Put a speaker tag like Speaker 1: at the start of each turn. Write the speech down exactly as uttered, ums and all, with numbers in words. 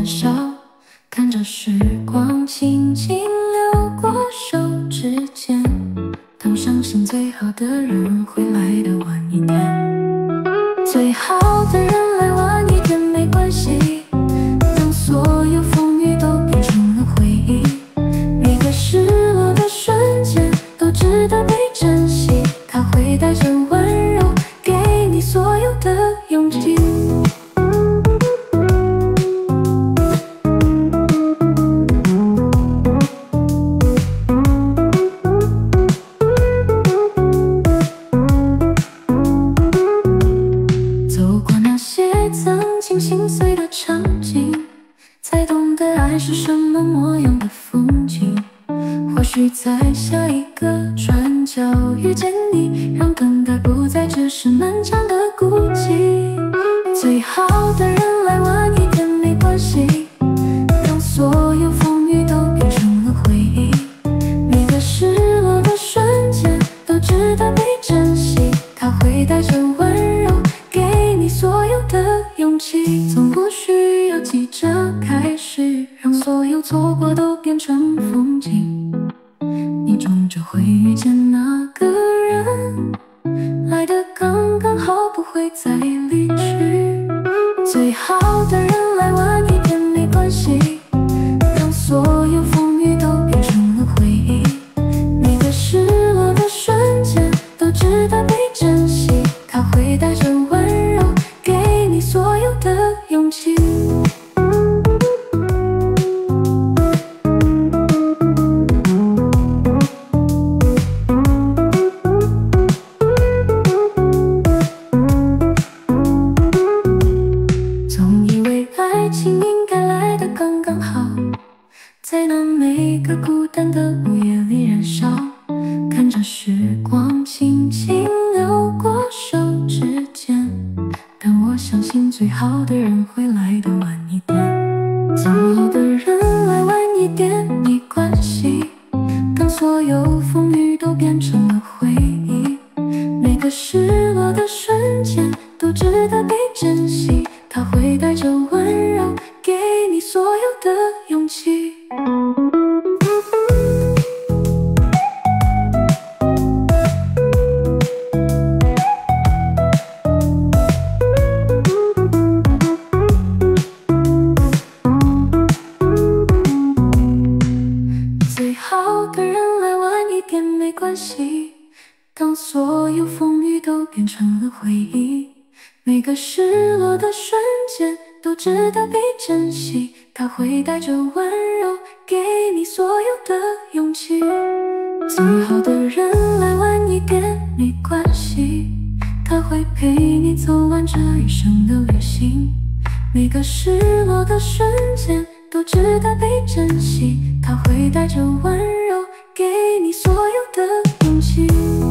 Speaker 1: 少，看着时光轻轻流过手指间。当相信最好的人会来的晚一点，最好的人来晚一点没关系。当所有风雨都变成了回忆，每个失落的瞬间都值得被珍惜。它会带着温柔，给你所有的勇气。曾经心碎的场景，才懂得爱是什么模样的风景。或许在下一个转角遇见你，让等待不再只是漫长的孤寂。最好的人来晚一点没关系，当所有风雨都变成了回忆，每个失落的瞬间都值得被珍惜。它会带着温柔，给你所有的勇气。从不需要急着开始，让所有错过都变成风景。你终究会遇见那个人，来得刚刚好，不会再离去。最好的人来晚一点没关系，让所有风雨都变成了回忆，每个失落的瞬间都值得被珍惜。它会带着温柔，给你所有的勇气。总以为爱情应该来得刚刚好，在那每个孤单的午夜里燃烧，看着时光轻轻流过手指间。但我相信最好的人会来得晚一点，最好的人来晚一点没关系。当所有风雨都变成了回忆，每个失落的瞬间都值得被珍惜。它会带着温柔，给你所有的勇气。最好的人来晚一点没关系，当所有风雨都变成了回忆，每个失落的瞬间都值得被珍惜。它会带着温柔，给你所有的勇气。最好的人来晚一点没关系，他会陪你走完这一生的旅行，每个失落的瞬间都值得被珍惜。它会带着温柔，给你所有的勇气。